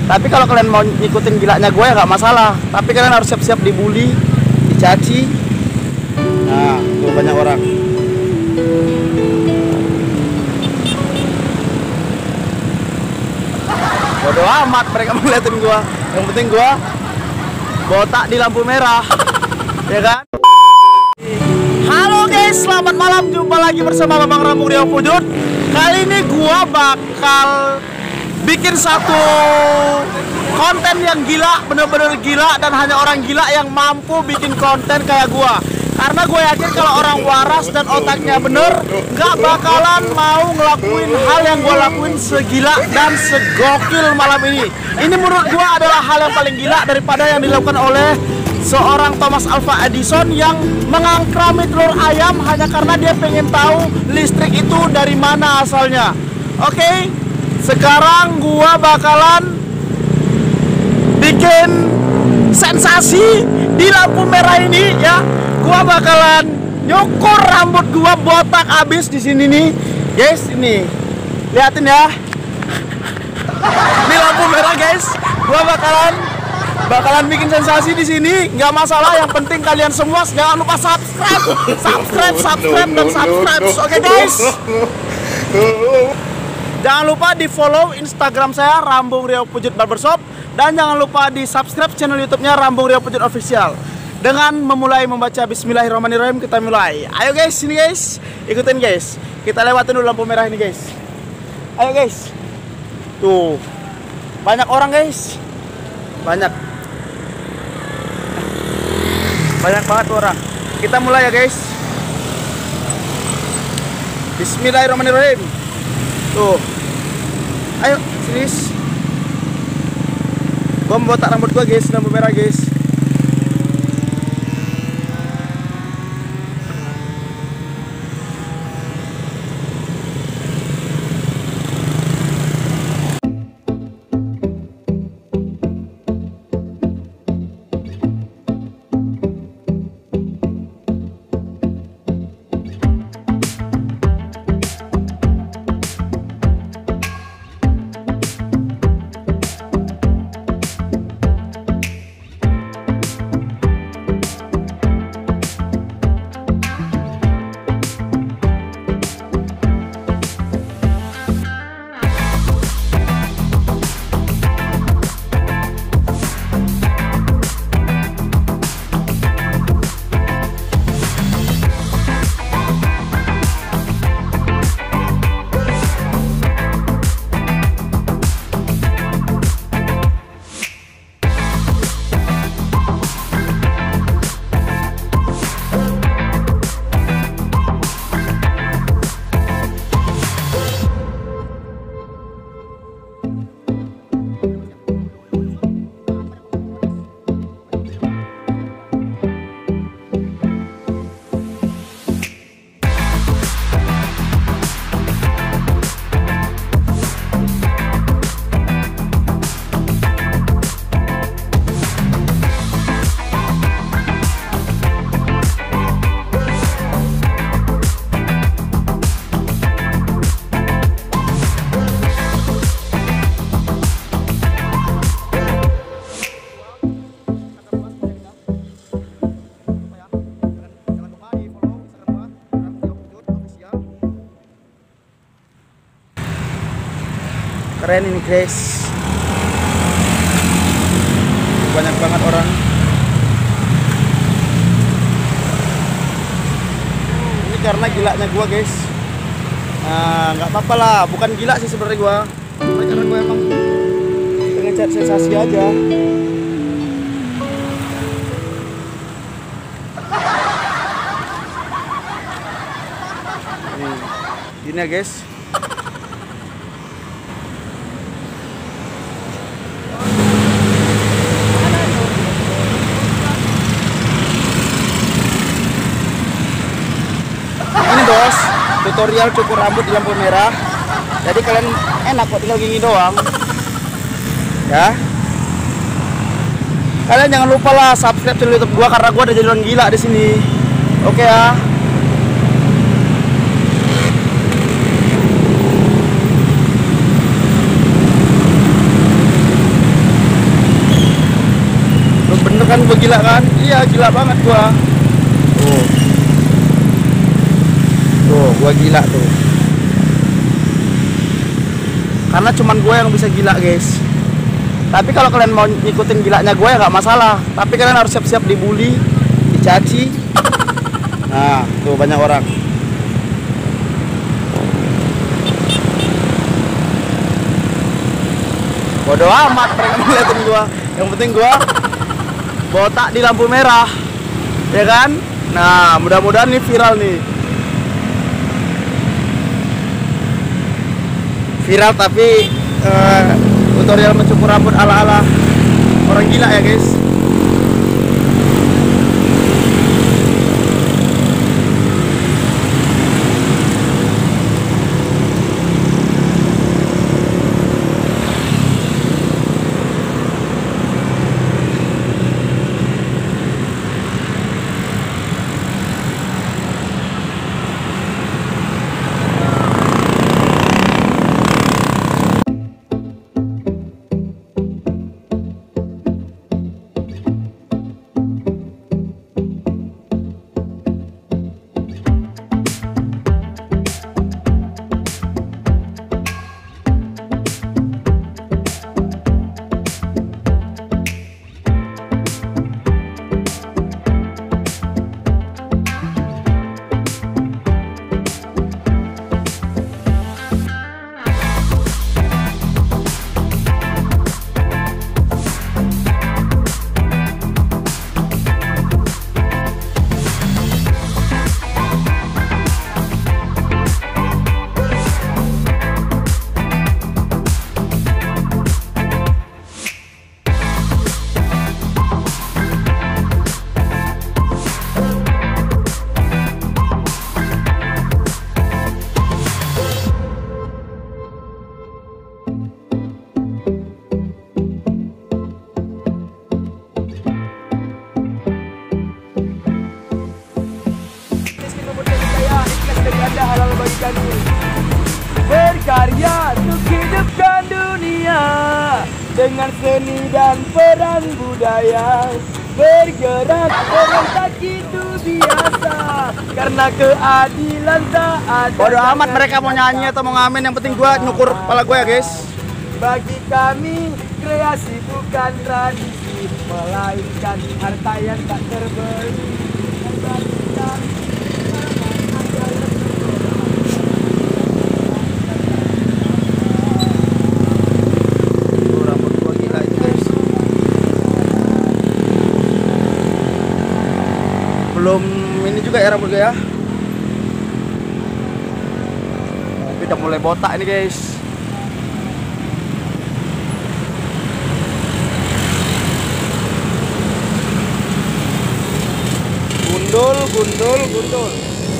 Tapi kalau kalian mau ngikutin gilanya gue ya nggak masalah. Tapi kalian harus siap-siap dibully, dicaci. Nah, tuh banyak orang. Bodoh amat mereka ngeliatin gue. Yang penting gue botak di lampu merah, ya kan? Halo guys, selamat malam. Jumpa lagi bersama Bang Rambung Riau Pujut. Kali ini gue bakal bikin satu konten yang gila, bener-bener gila, dan hanya orang gila yang mampu bikin konten kayak gue. Karena gue yakin kalau orang waras dan otaknya bener, gak bakalan mau ngelakuin hal yang gue lakuin segila dan segokil malam ini. Ini menurut gue adalah hal yang paling gila daripada yang dilakukan oleh seorang Thomas Alva Edison yang mengangkrami telur ayam hanya karena dia pengen tahu listrik itu dari mana asalnya. Oke, sekarang gua bakalan bikin sensasi di lampu merah ini ya. Gua bakalan nyukur rambut gua botak abis di sini nih, guys. Ini liatin ya, di lampu merah guys. Gua bakalan bikin sensasi di sini, nggak masalah. Yang penting kalian semua jangan lupa subscribe, dan subscribe. Oke guys. Jangan lupa di follow Instagram saya Rambung Riau Pujut Barbershop, dan jangan lupa di subscribe channel YouTube-nya Rambung Riau Pujut Official. Dengan memulai membaca Bismillahirrahmanirrahim, kita mulai. Ayo guys, sini guys, ikutin guys. Kita lewatin dulu lampu merah ini guys. Ayo guys. Tuh, banyak orang guys, banyak banget orang. Kita mulai ya guys. Bismillahirrahmanirrahim. Tuh, ayo sini. Gua mau botak rambut gua guys, lampu merah guys. Keren ini guys, banyak banget orang. Ini karena gilanya gua guys. Nah, nggak apa-apa lah, bukan gila sih sebenarnya gua. Karena gua emang pengen cari sensasi aja. Nih, gini ya guys. Bos, tutorial cukur rambut di lampu merah. Jadi kalian enak kok, tinggal gini doang ya. Kalian jangan lupa lah subscribe channel YouTube gua karena gua ada jadi orang gila di sini. Oke ya. kan gua gila kan? Iya, gila banget gua. Tuh. Tuh, gua gila tuh. Karena cuman gue yang bisa gila, guys. Tapi kalau kalian mau ngikutin gilanya gue ya nggak masalah. Tapi kalian harus siap-siap dibully, dicaci. Nah, tuh banyak orang. Bodoh amat mereka ngeliatin gue. Yang penting gue botak di lampu merah, ya kan? Nah, mudah-mudahan nih viral nih. Viral tapi tutorial mencukur rambut ala-ala orang gila ya, guys. Halal bagi kami berkarya untuk hidupkan dunia dengan seni dan peran budaya. Bergerak berontak itu biasa karena keadilan tak ada. Bodoh amat mereka mau nyanyi atau mau ngamen, yang penting gua nyukur kepala gua ya, guys. Bagi kami kreasi bukan tradisi, melainkan harta yang tak terbeli. Belum ini juga ya rambut gue ya. Tapi udah mulai botak ini, guys. Gundul, gundul, gundul.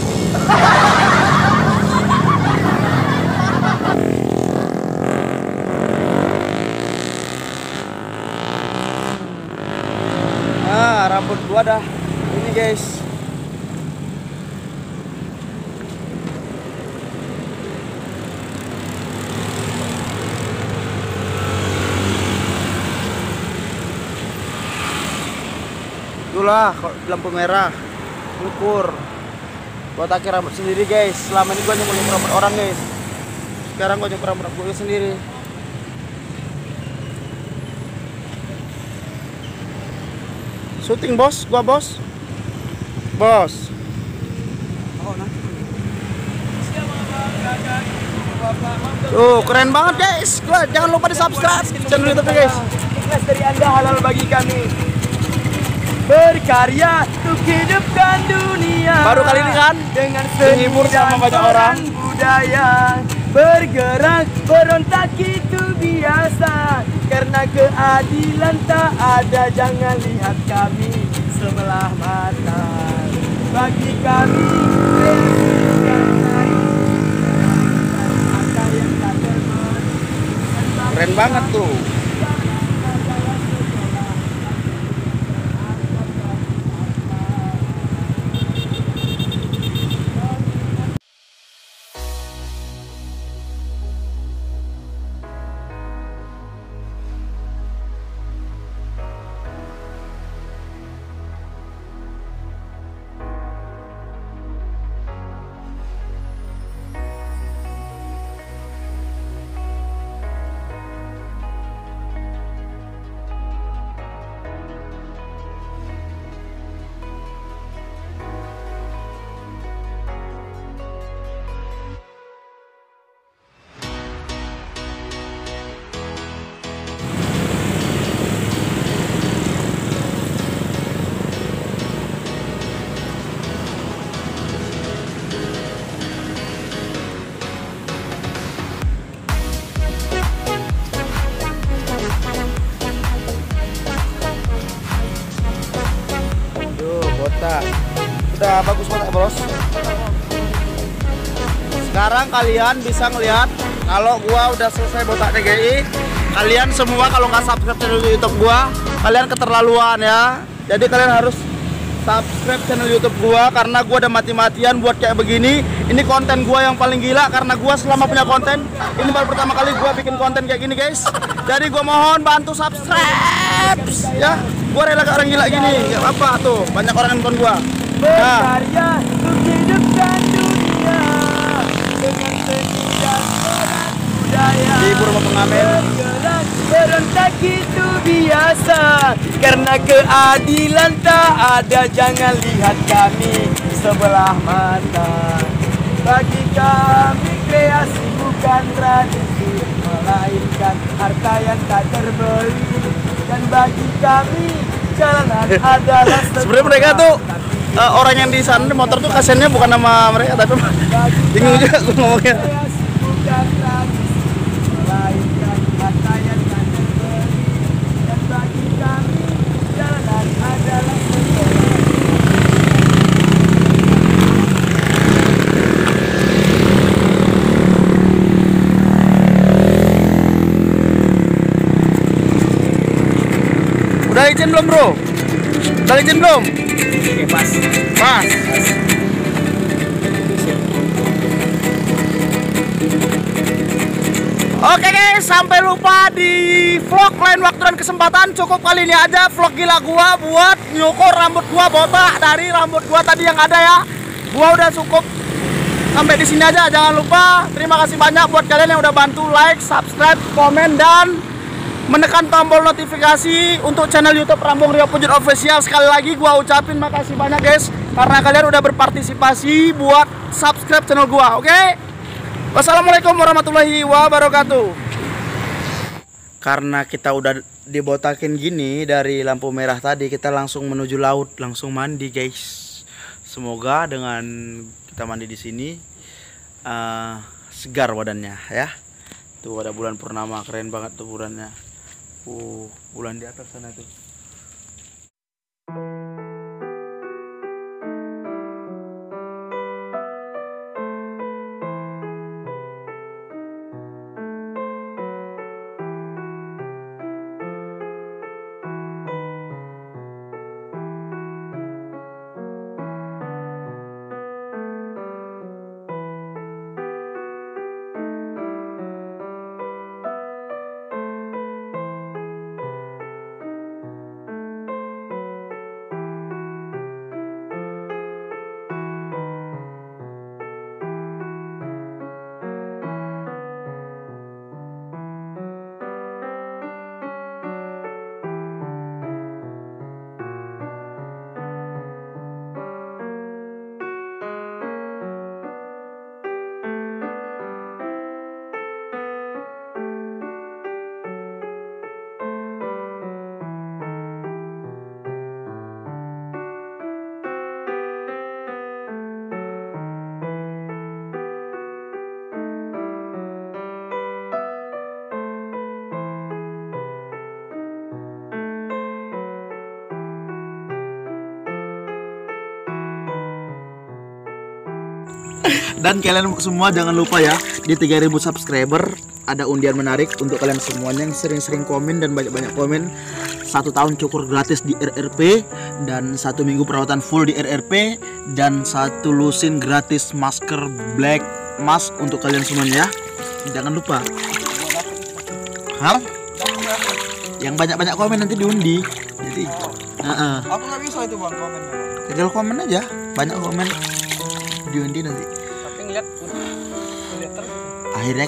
Nah, rambut gua dah ini, guys. Itulah lampu merah, ukur. Gua tarik rambut sendiri, guys. Selama ini gua nyukur rambut orang, guys. Sekarang gua nyukur rambut gua sendiri. Syuting, bos, gua bos. Bos. Tuh, keren banget, guys. Gua jangan lupa di-subscribe channel YouTube, guys. Ikhlas dari Anda, halal bagi kami. Berkarya untuk hidupkan dunia. Baru kali ini kan dengan menghibur sama banyak orang. Budaya bergerak berontak itu biasa karena keadilan tak ada. Jangan lihat kami sebelah mata. Bagi kami keren banget tuh. Udah bagus banget bros. Sekarang kalian bisa ngelihat kalau gua udah selesai botak DGI. Kalian semua kalau nggak subscribe channel YouTube gua, kalian keterlaluan ya. Jadi kalian harus subscribe channel YouTube gua karena gua udah mati-matian buat kayak begini. Ini konten gua yang paling gila karena gua selama punya konten ini baru pertama kali gua bikin konten kayak gini guys. Jadi gua mohon bantu subscribe ya. Gua rela ke orang gila gini. Gak apa tuh, banyak orang yang nonton gua. Berkarya untuk hidupkan dunia dengan seni dan budaya. Hibur sama pengamen. Berontak itu biasa karena keadilan tak ada. Jangan lihat kami sebelah mata. Bagi kami kreasi bukan tradisi, melainkan harta yang tak terbeli. Dan bagi kami jalanan adalah sebenarnya mereka tuh orang yang di sana di motor tuh kasiannya bukan nama mereka tapi bingung juga gue ngomongnya. Bukan tradisi, melainkan harta yang tak terbeli. Dan bagi kami jalanan adalah Udah izin belum bro? Udah izin belum? Oke, pas. Oke guys, sampai lupa di vlog lain waktu dan kesempatan. Cukup kali ini aja vlog gila gua buat nyukur rambut gua botak dari rambut gua tadi yang ada ya. Gua udah cukup sampai di sini aja. Jangan lupa terima kasih banyak buat kalian yang udah bantu like, subscribe, komen dan menekan tombol notifikasi untuk channel YouTube Rambung Rio Pujut Official. Sekali lagi gua ucapin makasih banyak guys karena kalian udah berpartisipasi buat subscribe channel gua. Oke? Wassalamualaikum warahmatullahi wabarakatuh. Karena kita udah dibotakin gini dari lampu merah tadi, kita langsung menuju laut, langsung mandi guys. Semoga dengan kita mandi di sini segar badannya ya. Tuh ada bulan purnama, keren banget tuh bulannya. Bulan di atas sana tuh. Dan kalian semua jangan lupa ya, di 3000 subscriber ada undian menarik untuk kalian semuanya yang sering-sering komen dan banyak-banyak komen. 1 tahun cukur gratis di RRP dan 1 minggu perawatan full di RRP dan 1 lusin gratis masker black mask untuk kalian semuanya ya. Jangan lupa. Hal? Yang banyak-banyak komen nanti diundi. Jadi aku nggak bisa itu bang komen. Tinggal komen aja, banyak komen diundi nanti. Akhirnya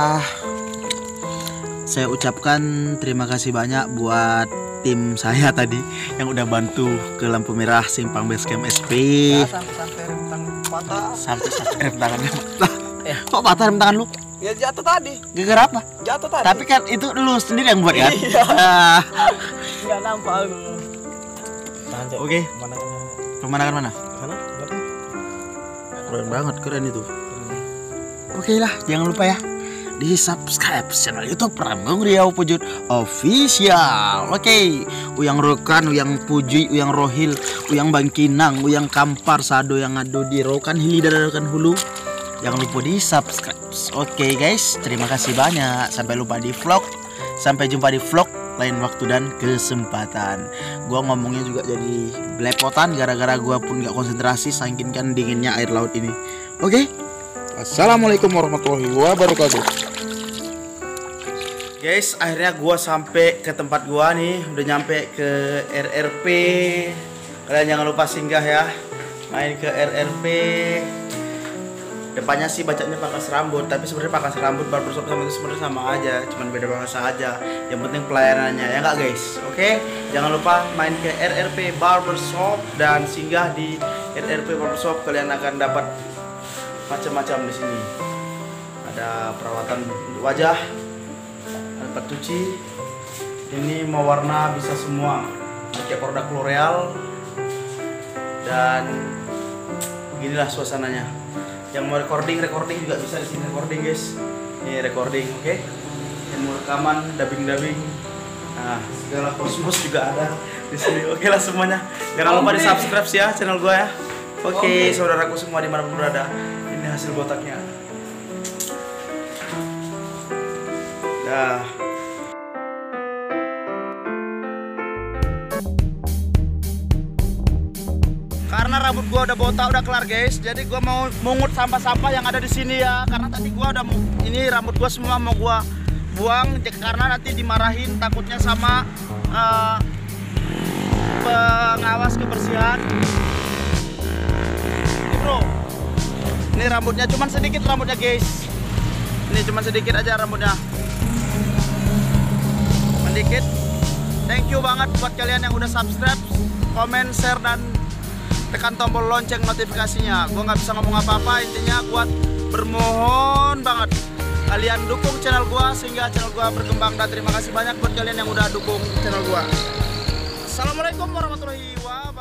saya ucapkan terima kasih banyak buat tim saya tadi yang udah bantu ke lampu merah simpang Basecamp SP. Sampai rem tangan patah. Sampai rem tangannya patah. Kok patah rem tangan lu? Ya jatuh tadi. Gara-gara apa? Jatuh tadi. Tapi kan itu lu sendiri yang buat kan? Iya. Enggak nampak lu. Oke. Pemandangan mana? Sana. Keren banget, keren itu. Oke lah, jangan lupa ya di subscribe channel YouTube Ramgung Riau Pujut Official. Oke, uyang rokan, uyang puji, uyang rohil, uyang bangkinang, uyang kampar, sado yang ngadu di rokan hili dan rokan hulu. Jangan lupa di subscribe. Oke guys, terima kasih banyak. Sampai lupa di vlog. Sampai jumpa di vlog lain waktu dan kesempatan. Gua ngomongnya juga jadi belepotan gara-gara gua pun gak konsentrasi saking kan dinginnya air laut ini. Oke. Assalamualaikum warahmatullahi wabarakatuh. Guys, akhirnya gua sampai ke tempat gua nih. Udah nyampe ke RRP. Kalian jangan lupa singgah ya. Main ke RRP. Depannya sih bacanya pangkas rambut, tapi sebenarnya pangkas rambut barbershop sama itu sebenarnya sama aja, cuman beda bahasa aja. Yang penting pelayanannya ya nggak guys. Oke, jangan lupa main ke RRP Barbershop dan singgah di RRP Barbershop. Kalian akan dapat macam-macam di sini. Ada perawatan wajah, tempat cuci. Ini mau warna bisa semua, pakai produk L'Oreal. Dan beginilah suasananya. Yang mau recording juga bisa di sini recording guys. Ini recording, oke? Yang mau rekaman, dubbing. Nah, segala kosmos juga ada di sini. Oke lah semuanya. Jangan lupa di subscribe ya channel gua ya. Oke, saudaraku semua dimanapun berada. Ini hasil botaknya. Dah. Karena rambut gua udah botak, udah kelar guys. Jadi gua mau mungut sampah-sampah yang ada di sini ya. Karena tadi gua udah ini rambut gua semua mau gua buang karena nanti dimarahin takutnya sama pengawas kebersihan. Ini bro. Ini rambutnya cuman sedikit rambutnya guys. Ini cuman sedikit aja rambutnya. Sedikit. Thank you banget buat kalian yang udah subscribe, komen, share dan tekan tombol lonceng notifikasinya. Gua nggak bisa ngomong apa-apa, intinya gua bermohon banget kalian dukung channel gua sehingga channel gua berkembang. Dan terima kasih banyak buat kalian yang udah dukung channel gua. Assalamualaikum warahmatullahi wabarakatuh.